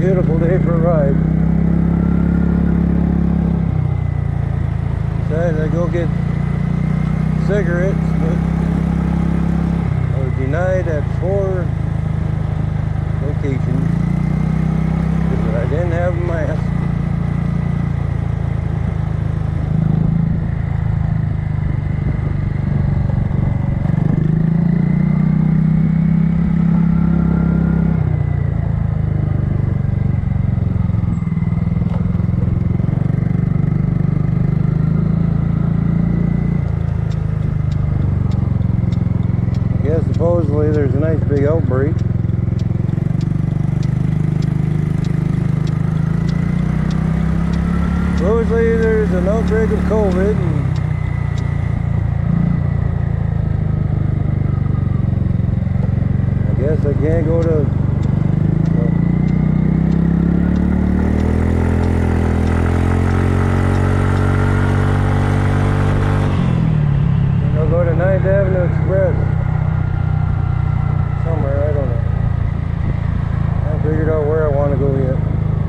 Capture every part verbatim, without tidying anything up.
beautiful day for a ride. Decided to go get cigarettes, but I was denied at four locations because I didn't have a mask. Supposedly there's a nice big outbreak. Supposedly there's an outbreak of COVID, and I guess I can't go to well, I'll go to ninth Avenue Express. Somewhere, I don't know. I haven't figured out where I want to go yet.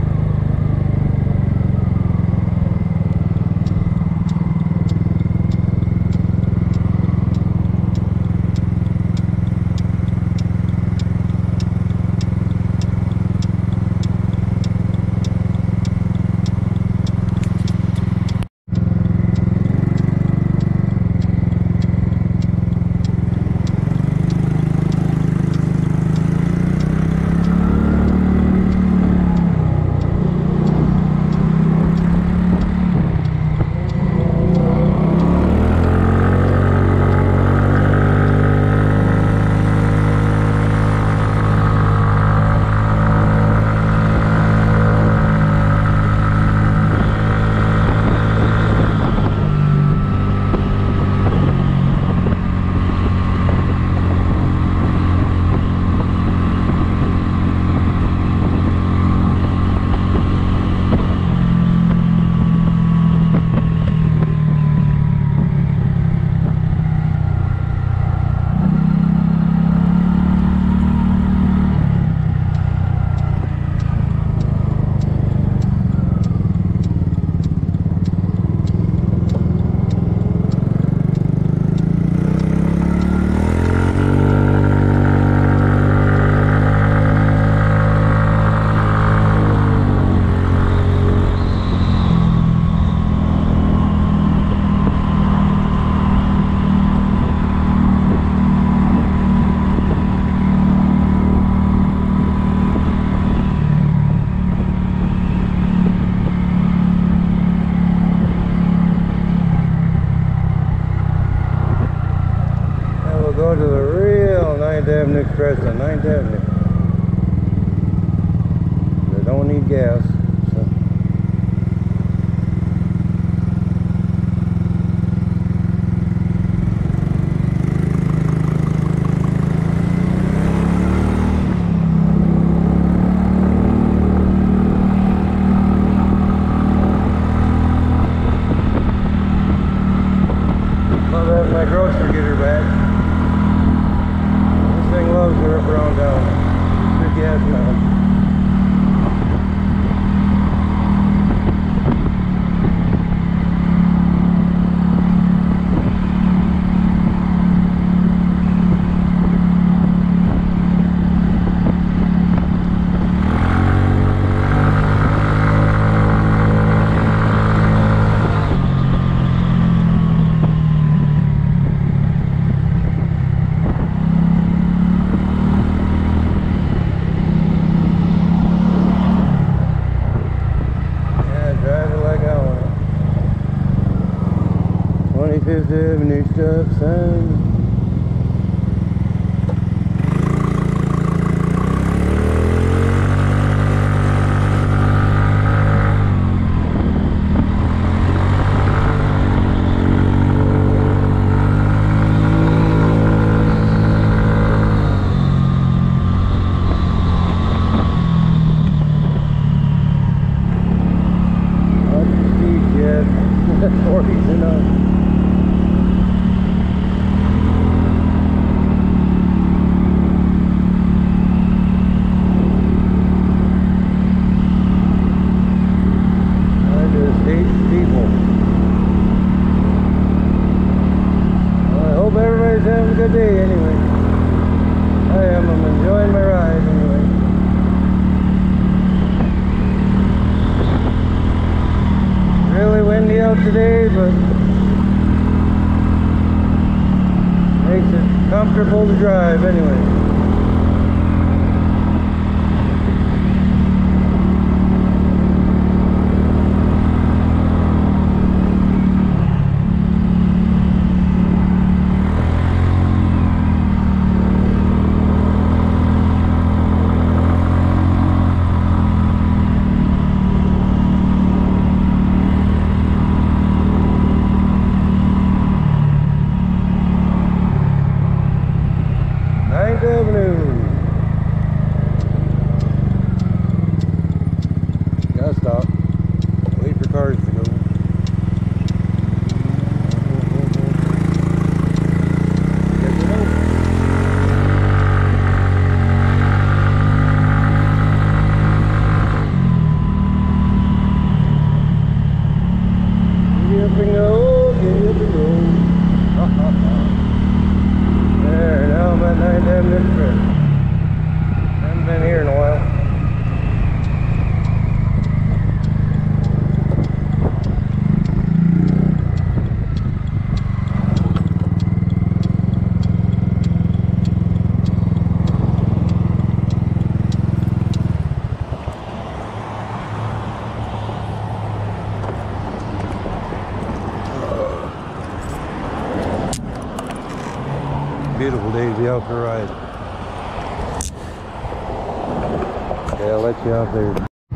Go to the real ninth Avenue Express on ninth Avenue. They don't need gas. So. Love having my grocery getter back. Thing loves to rip around town. Good gas now. twenty-fifth Avenue stop sign. forties and up. having a good day anyway. I am. I'm enjoying my ride anyway. Really windy out today, but makes it comfortable to drive anyway. ninth Avenue. Gotta stop. Wait for cars to go. Get up and go, get up and go. Ha ha ha. There, now I'm at ninth Avenue Express. Haven't been here in a while. Beautiful day to be out for a ride. Okay, I'll let you out there.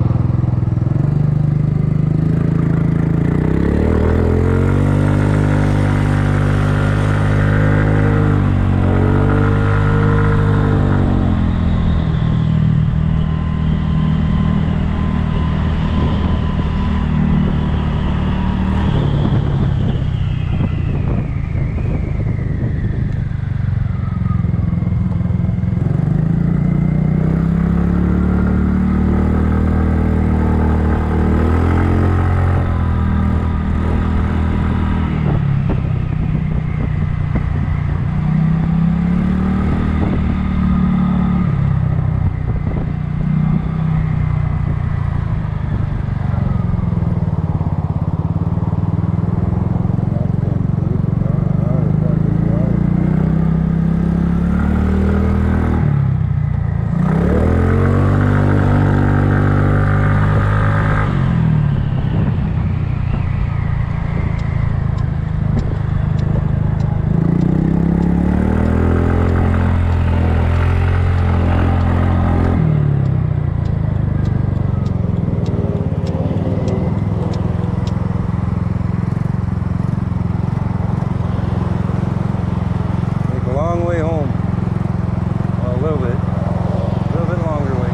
Long way home. Well, a little bit. A little bit longer way.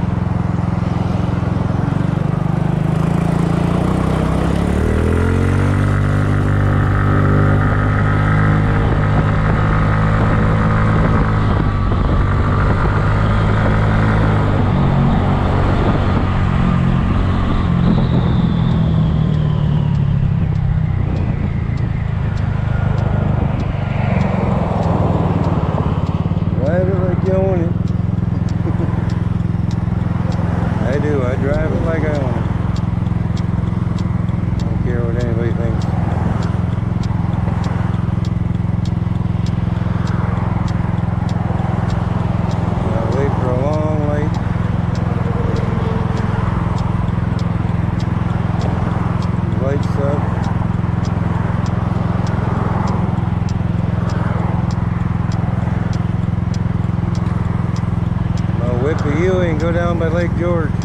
Drive it like you own it. I do. I drive it like I own it. Don't care what anybody thinks. I'll wait for a long light. Lights up. Whip a U and go down by Lake George.